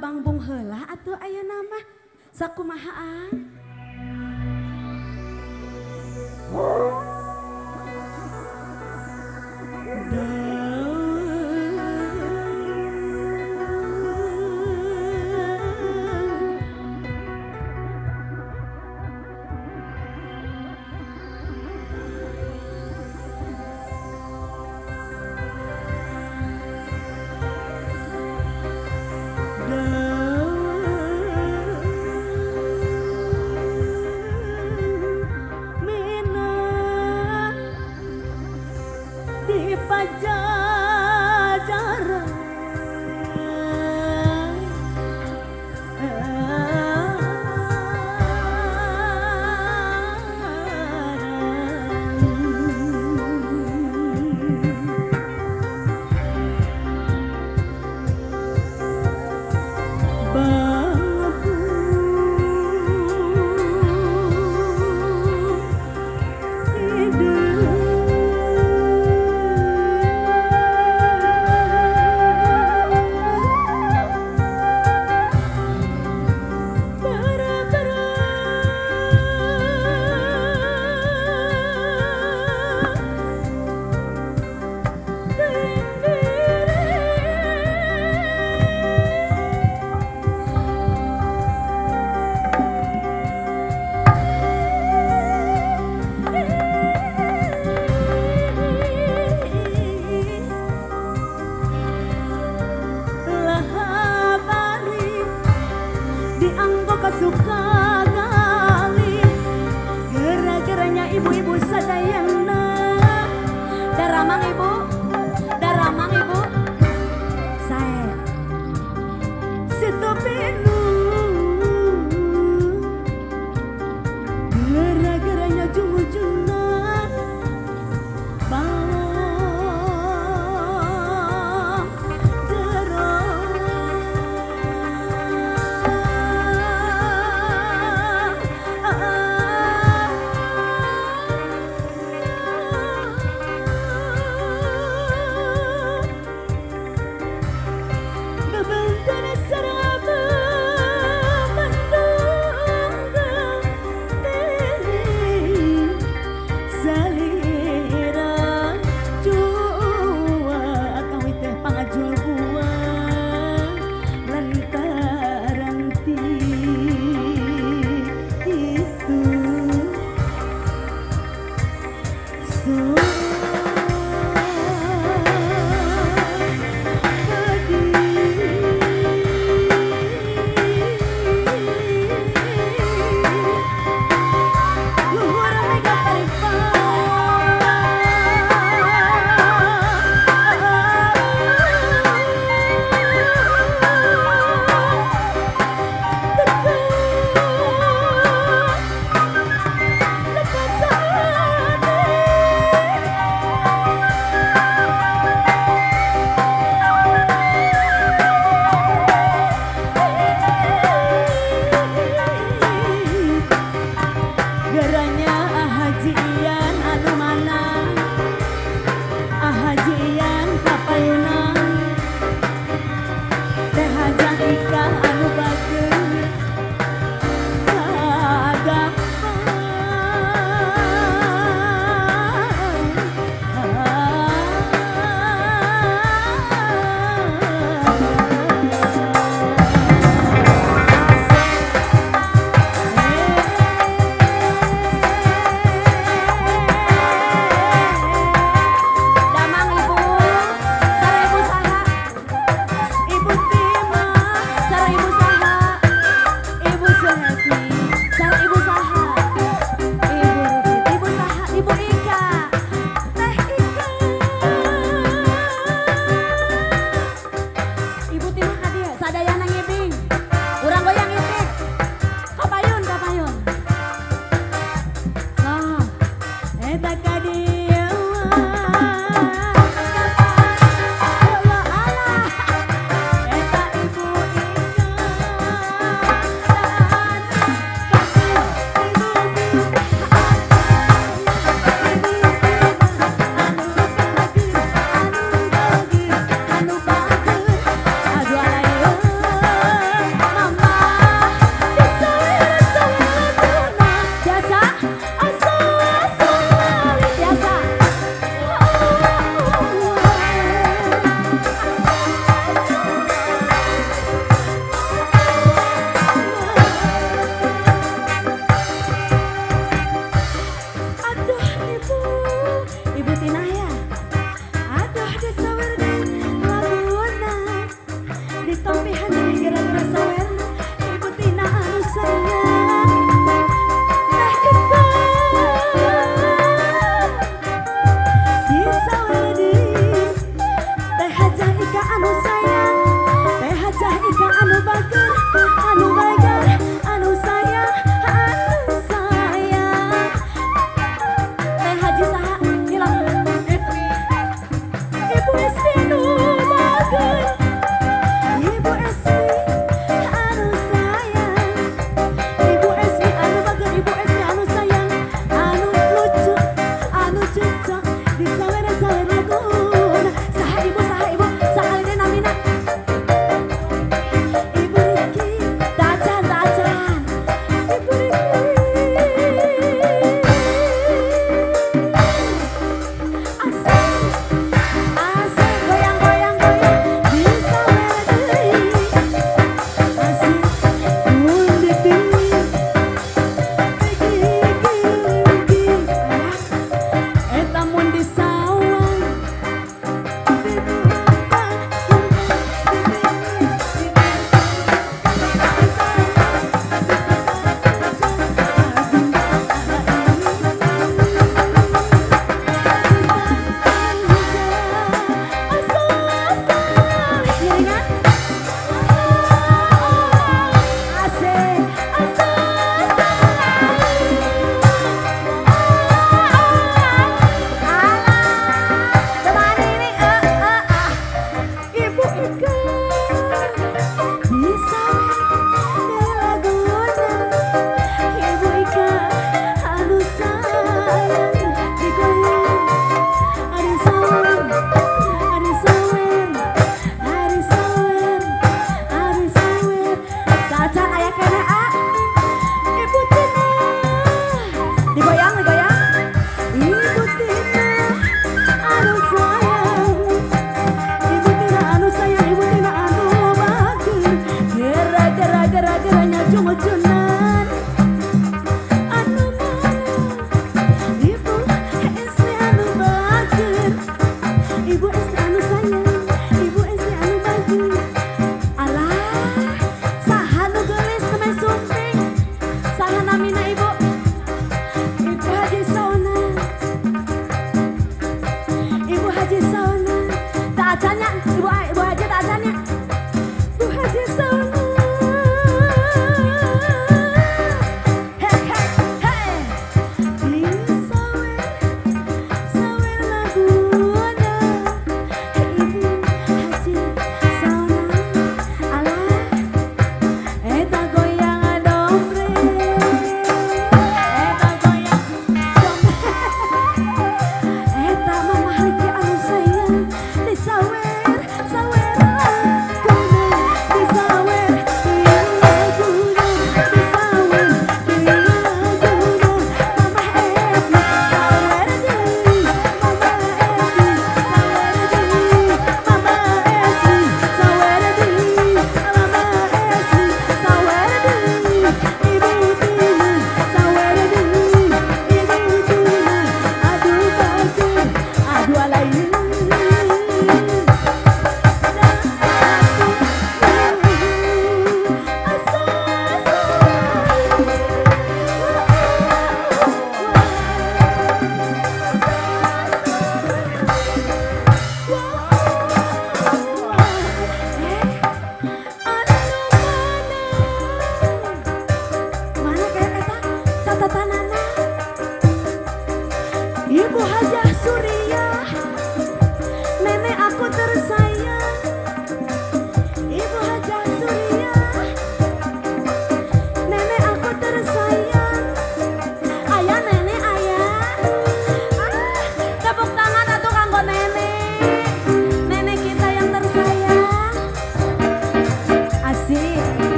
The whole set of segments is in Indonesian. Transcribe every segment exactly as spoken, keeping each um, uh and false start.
abang bung heula atuh ayeuna mah sakumaha ang? Suka gali gara-garanya ibu-ibu sadayana daramang ibu daramang ibu saya situpinu gara-garanya jungu-junan balong jerong Bebentan sarabah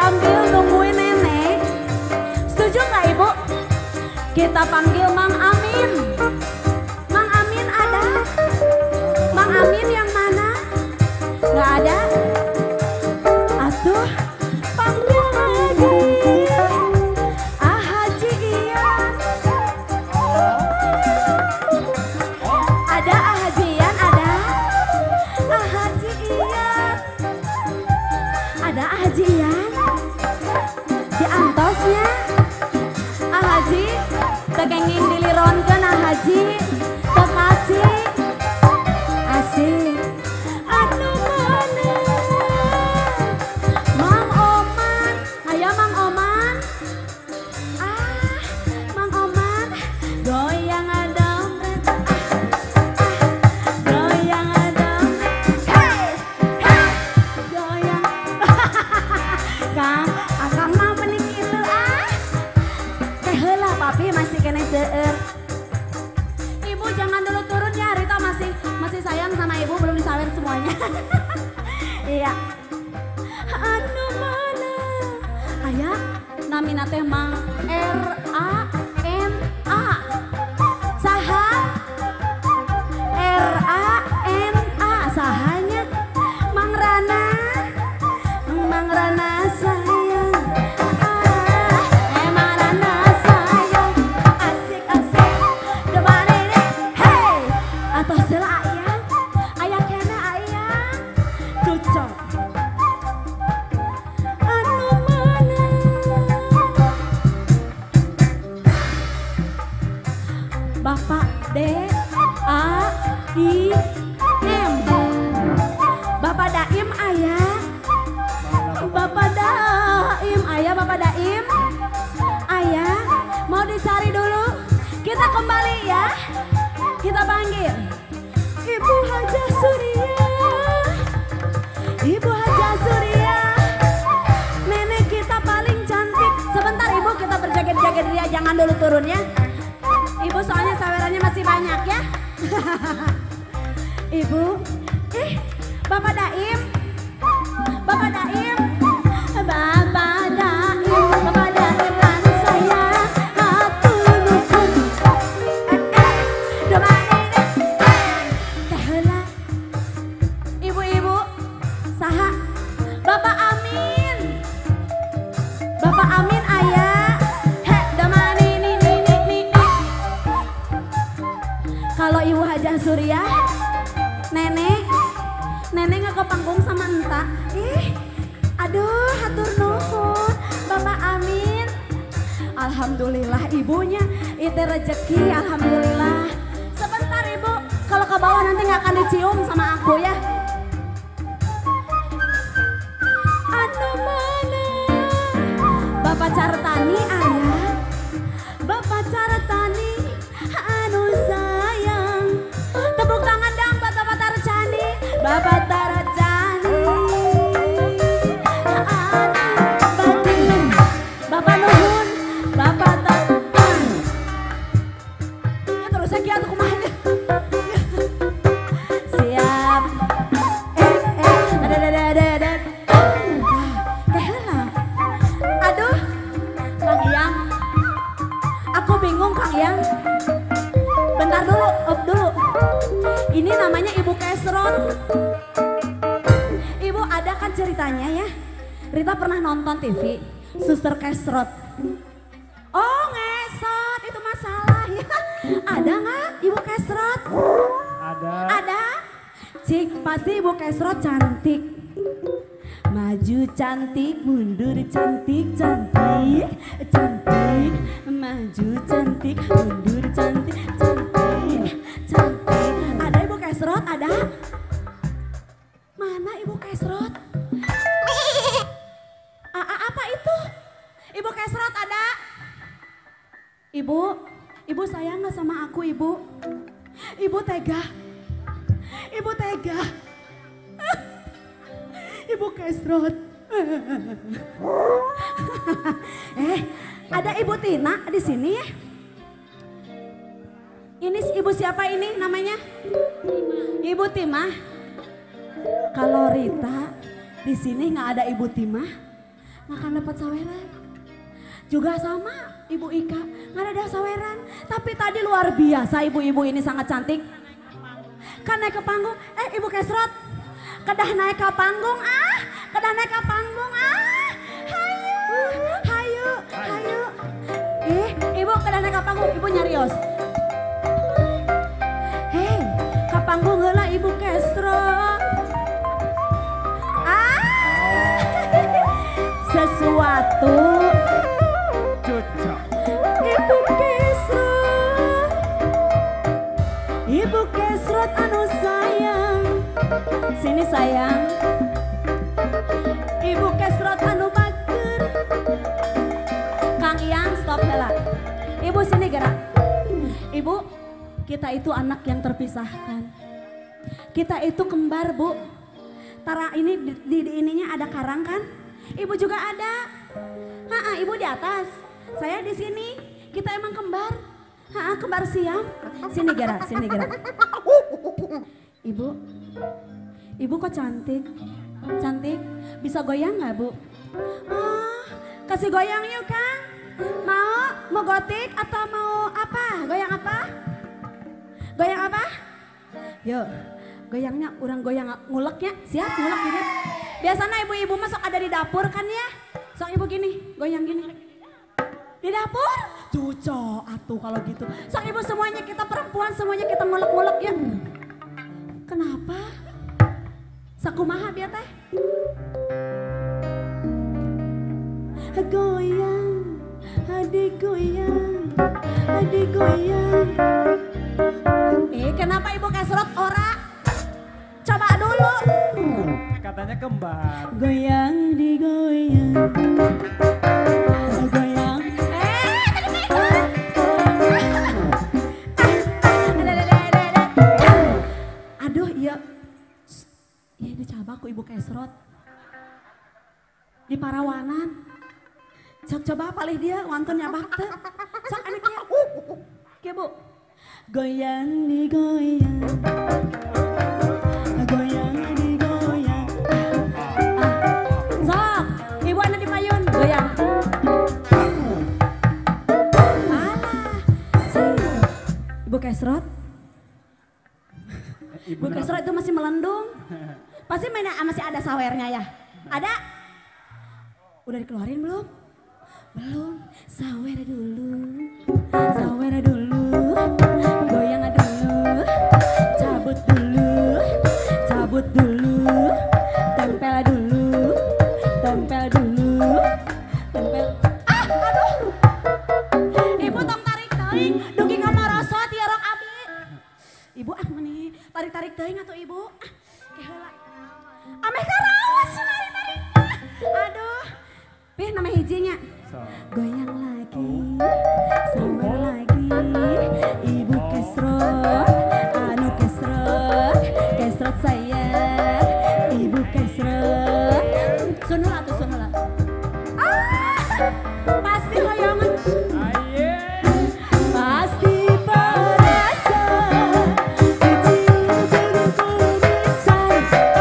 Sambil nungguin nenek, setuju nggak Ibu? Kita panggil Mang Amin. Mang Amin ada? Mang Amin yang mana? Nggak ada? Atuh, panggil lagi. Ah Haji Ian. Ada Ah Haji Ian, ada? Ah Haji Ian. Ada Ah Haji Ian? Di antosnya? Ah Haji, tekenging dilironkeun Ah Haji. Tekaci. Asik. Anu mana? Mang Oman, aya Mang Oman. Ah, Mang Oman, goyang dompet. Ah, ah, goyang dompet. Hey, hey, goyang. Kang, akang mah pening kitu ah. Teh heula papi masih kena seueur. Ibu jangan dulu turun ya, Rita masih masih sayang sama ibu, belum disawer semuanya. Iya. Anu mana? Aya namina teh Mang R A N A. Saha? R A N A sahanya? Mang Rana. Mang Rana sayang. Ah, eh Mang Rana sayang. Asik asik. Depan ini. Hey, atau sela ayang. Ayang kena ayang. Cocok. Anu mana? Bapak D A I M. Bapak Daim ayah. Bapak Daim ayah, Bapak Daim. Ayah, mau dicari dulu. Kita kembali ya. Kita panggil Ibu Haja Surya. Ibu Haja Surya. Nenek kita paling cantik. Sebentar Ibu, kita berjaga-jaga diri, jangan dulu turun ya. Ibu soalnya sawerannya masih banyak ya. Ibu, eh Bapak Daim. Bapak Daim. Bapak Daim. Bapak Daim lan saya hatur nuhun. Eh, eh, depan ini. Teh heula. Ibu-ibu, saha? Bapak Amin. Bapak Amin ayah. Heh, depan ini ini ini. Kalau Ibu Haja Surya, nenek, nenek nggak ke panggung sama entah. Ih, aduh, hatur nuhun, Bapak Amin. Alhamdulillah ibunya, itu rezeki, alhamdulillah. Sebentar Ibu, kalau ke bawah nanti nggak akan dicium sama aku ya. Anu mana? Bapak Cartani ayah. Bapak Cartani, anu sayang. Tepuk tangan dong buat Bapak Tarcani. Bapak Tarcani. Aduh, Bapak Nuhun. Bapak Tarcani. Ya terus lagi aku kumaha. Siap. Eh, eh, ada, ada, ada, ada. Teh heula. Aduh, Kang Yang. Aku bingung Kang Yang. Bentar dulu, up dulu. Ini namanya Ibu Kesrot. Ibu ada kan ceritanya ya. Rita pernah nonton T V, Suster Kesrot. Oh ngesot, itu masalah ya. Ada nggak Ibu Kesrot? Ada. Ada. Cik, pasti Ibu Kesrot cantik. Maju cantik, mundur cantik, cantik, cantik. Maju cantik, mundur cantik, cantik, cantik. Ada Ibu Kesrot, ada? Mana Ibu Kesrot? A -a apa itu? Ibu Kesrot ada? Ibu, Ibu sayang gak sama aku Ibu? Ibu tega. Ibu tega. Ibu Kesrot. eh, ada Ibu Tina di sini ya? Ini Ibu siapa ini namanya? Ibu Timah. Kalau Rita di sini nggak ada Ibu Timah, makan dapat saweran. Juga sama Ibu Ika, nggak ada saweran. Tapi tadi luar biasa ibu-ibu ini sangat cantik. Kan naik ke panggung, eh Ibu Kesrot, kedah naik ke panggung ah, kedah naik ke panggung ah. Hayu, hayu, hayu. Eh, Ibu kedah naik ke panggung, Ibu nyarios. Hei, ke panggung heula Ibu Kesrot. Ah, sesuatu. Ibu Kesrot, Ibu Kesrot anu sayang, sini sayang. Ibu Kesrot anu bager. Kang Ian stop heula. Ibu sini gerak. Ibu, kita itu anak yang terpisahkan. Kita itu kembar Bu. Tara ini di, di, di ininya ada karang kan? Ibu juga ada. Ha, Ibu di atas. Saya di sini. Kita emang kembar. Ha, kembar siam. Sini gerak, sini gerak. Ibu, Ibu kok cantik? Cantik? Bisa goyang nggak Bu? Oh, kasih goyang yuk Kang. Mau? Mau gotik atau mau apa? Goyang apa? Goyang apa? Yuk, goyangnya orang goyang nguleknya. Siap ngulek gini. Biasanya ibu-ibu masuk ada di dapur kan ya? Sok Ibu gini, goyang gini. Di dapur? Cucok atuh kalau gitu. Sok Ibu semuanya kita perempuan semuanya kita ngulek-ngulek ya. Kenapa? Sakumaha biar teh? Goyang, adik goyang, adik goyang. Eh kenapa Ibu Kesrot ora? Coba dulu. Katanya kembar. Goyang digoyang. Goyang. Eh, aduh iya. Iya dicoba ku Ibu Kesrot. Di Parawanan. Cok coba palih dia wantun nyabak teh. Sok anaknya. Oke Bu. Goyang digoyang. Goyang digoyang. Ah. Sok, Ibu anu di payun goyang. Alah. Si Ibu Kesrot. Ibu Kesrot itu masih melendung. Pasti mainnya masih ada sawernya ya. Ada? Udah dikeluarin belum? Belum. Sawer dulu. Sawer dulu. Goyang dulu. Cabut dulu. Cabut dulu. Tempel dulu. Tempel dulu. Tempel. Ah, aduh. Ibu tong tarik teuing. Dugi ngamarosot ya rok abi. Ibu ah meni tarik-tarik teuing atuh Ibu. Ah, ke heula. Ameh karaos nari-nari. Aduh. Pih nama hijinya. Goyang lagi, sawer lagi, Ibu Kesrot, anu Kesrot, Kesrot sayang, Ibu Kesrot. Sunula tuh sunula. Ah, pasti hoyongan. Pasti perasa, kecil diriku besar,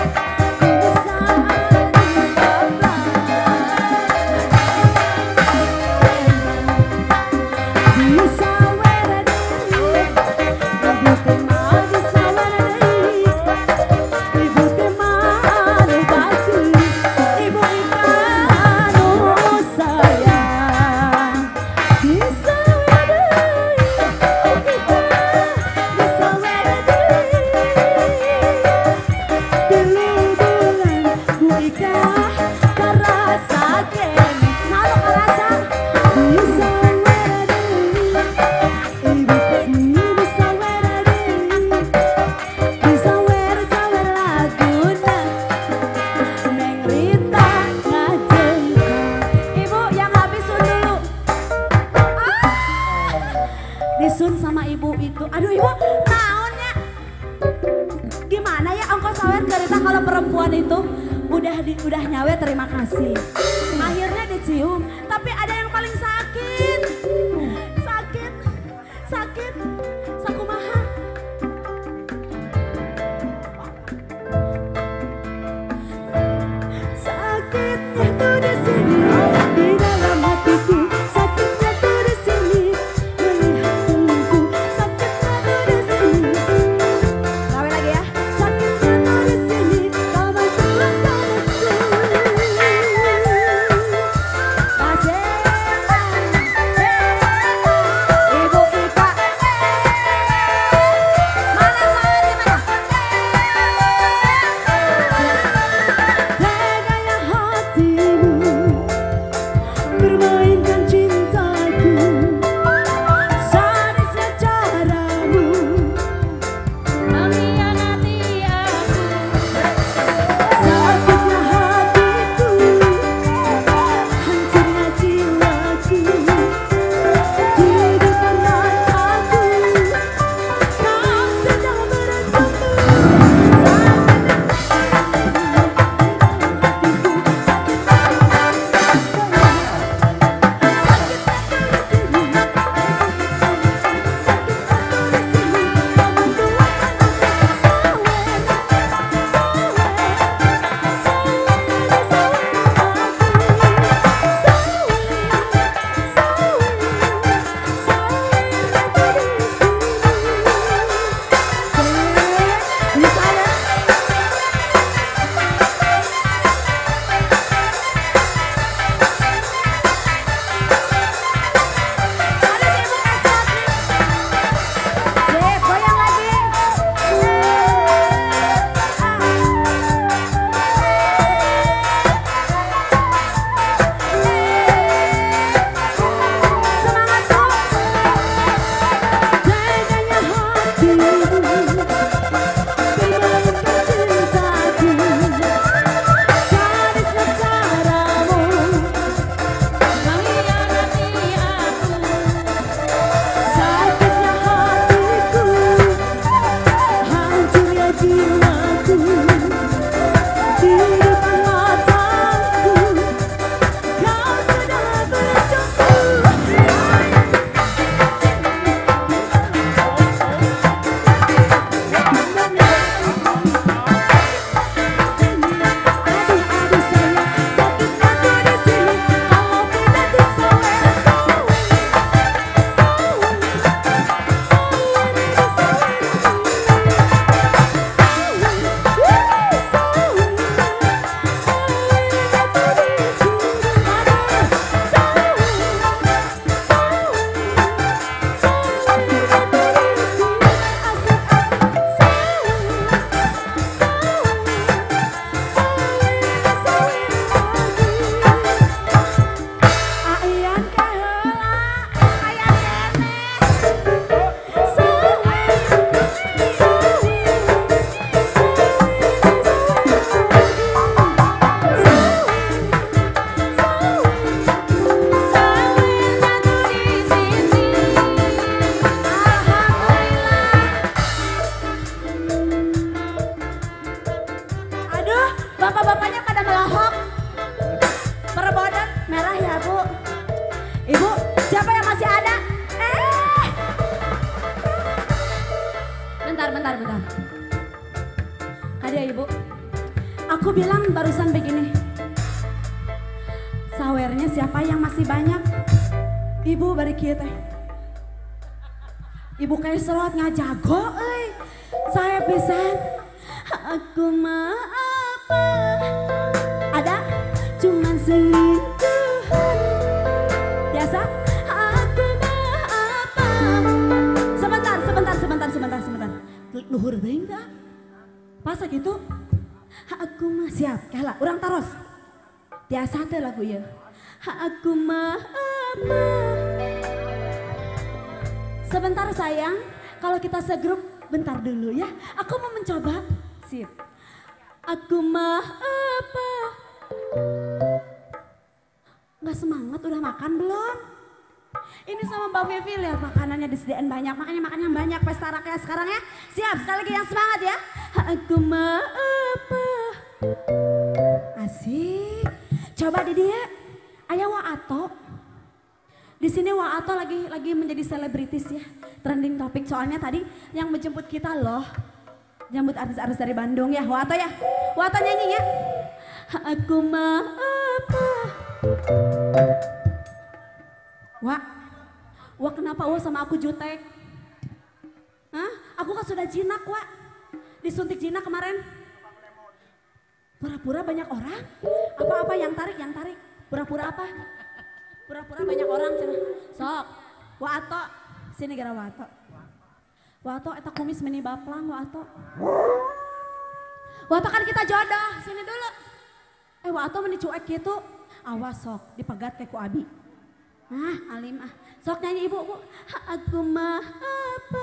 disun sama ibu itu. Aduh Ibu, naonnya? Gimana ya ongkos sawer cerita kalau perempuan itu udah di, udah nyawe terima kasih. Akhirnya dicium, tapi ada yang paling sakit. Sakit. Sakit. Sakumaha. Sakitnya tuh di sini. siapa yang masih banyak? Ibu bari kieu teh. Ibu kayak serot ngajago euy. Saya pisan. Aku mah apa? Ada? Cuman selingkuhan. Biasa? Aku mah apa? Sebentar, sebentar, sebentar, sebentar, sebentar. Luhur deui enggak? Pas gitu. Aku mah siap. Kalah, urang taros. Biasa teh lagu ya. Aku mah apa? Sebentar sayang, kalau kita segrup bentar dulu ya. Aku mau mencoba. Sip. Aku mah apa? Nggak semangat udah makan belum? Ini sama Mbak Vivi lihat makanannya disediain banyak. Makanya makan yang banyak pesta rakyat sekarang ya. Siap sekali lagi yang semangat ya. Aku mah apa? Asik. Coba di dia. Ayah Waato. Di sini Waato lagi lagi menjadi selebritis ya. Trending topik soalnya tadi yang menjemput kita loh. Jemput artis-artis dari Bandung ya. Waato ya. Waato nyanyi ya. Aku mah apa? Wah. Wah kenapa Wah sama aku jutek? Hah? Aku kan sudah jinak Wah. Disuntik jinak kemarin. Pura-pura banyak orang? Apa-apa yang tarik, yang tarik? Pura-pura apa? Pura-pura banyak orang cina. Sok, Waato, sini gara Waato. Waato eta kumis meni baplang Waato. Waato kan kita jodoh, sini dulu. Eh Waato meni cuek gitu. Awas sok, dipegat kayak ku Abi. Ah, alim ah. Sok nyanyi ibu, bu. Aku mah apa?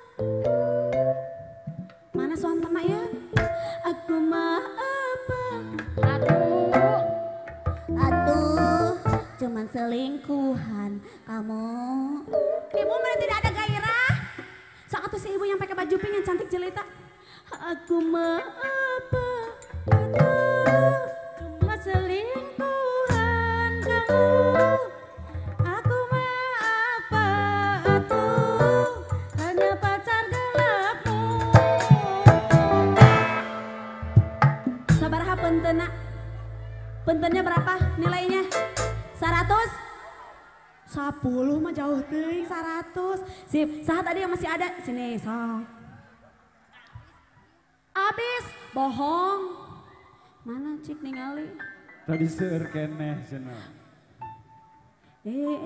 Mana suan tema ya? Aku mah apa? Aduh. Aduh, cuman selingkuhan kamu. Ibu mana tidak ada gairah? Saat tuh si ibu yang pakai baju pink yang cantik jelita. Aku mah apa? Aduh, cuma selingkuhan kamu. Aku mah apa? Aduh, hanya pacar gelapmu. Sabaraha penteuna? Pentennya berapa nilainya? seratus? sepuluh mah jauh teuing seratus. Sip, saat tadi yang masih ada? Sini, sok. Abis, bohong. Mana cik ningali? Tadi seueur keneh cenah. Eh,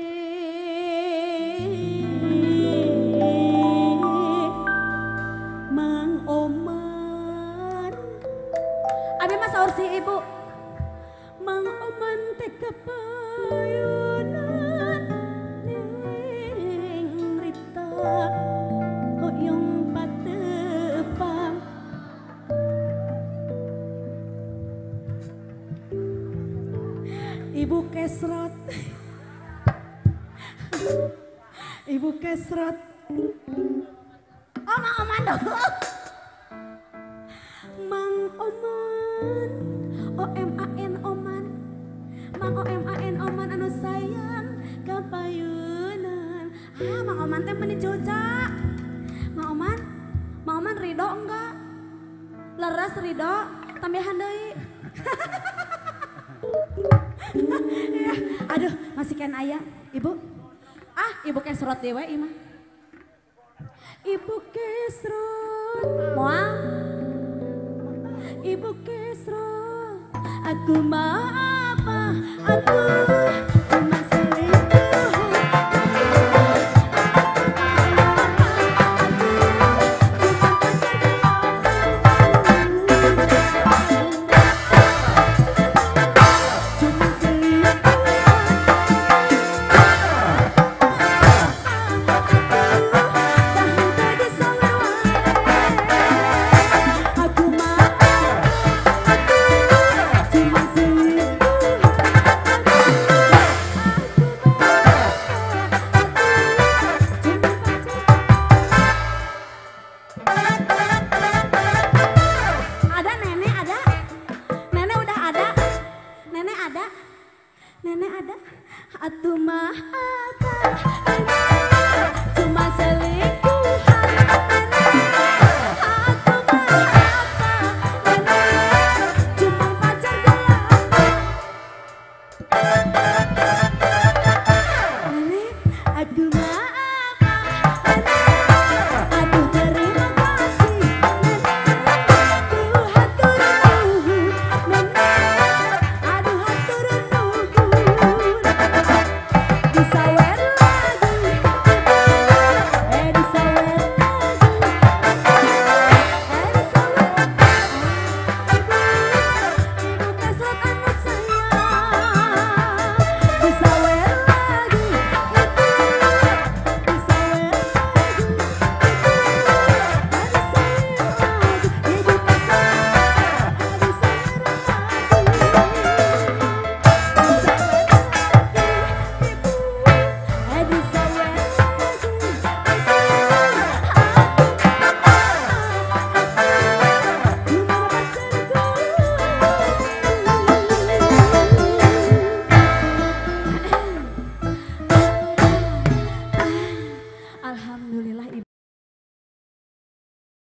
Mang Oman. Abi mah saur si ibu. Mang Oman teh kapayunan ning rita hoyong patepang. Ibu kesrot. Ibu kesrot. Oh Mang Oman dong. Mang Oman. O M A N Oman. Mang O M A N Oman anu sayang kapayunan. Ah Mang Oman teh meni cuca. Mang Oman, Mang Oman ridho enggak? Leres ridho, tambahan deui. Ya, aduh masih kan ayah. Ibu, ah ibu kesrot dewe imah. Ibu kesrot, moal. Ibu kesrot, aku mah apa? Aku cuma selingkuh. Nenek ada, atuh mah apa? Cuma selingkuh.